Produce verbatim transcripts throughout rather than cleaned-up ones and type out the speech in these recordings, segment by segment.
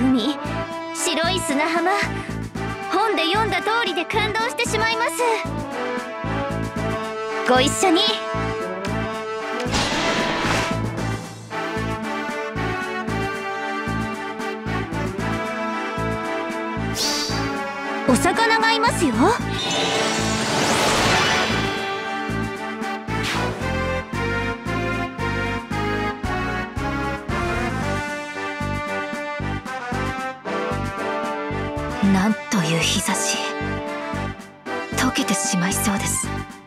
海、白い砂浜、本で読んだ通りで感動してしまいます。ご一緒に。お魚がいますよ。なんという日差し。溶けてしまいそうです。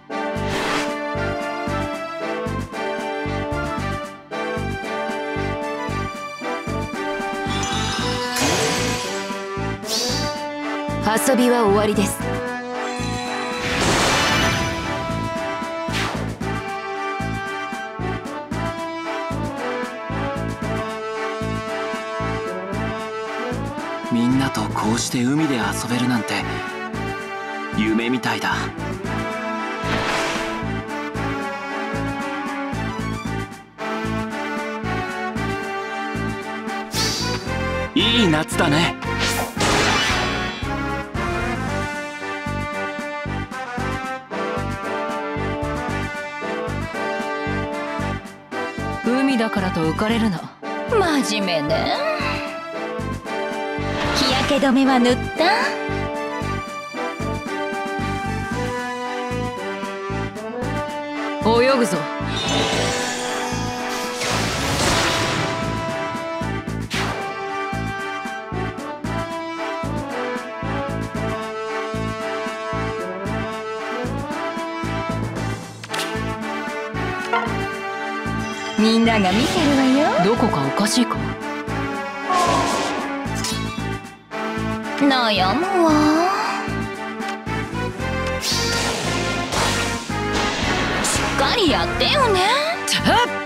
遊びは終わりです。 みんなとこうして海で遊べるなんて夢みたいだ。いい夏だね。 海だからと浮かれるな。真面目ね。 日焼け止めは塗った？ 泳ぐぞ。 みんなが見てるわよ。 どこかおかしいか。 悩むわ。しっかりやってよね。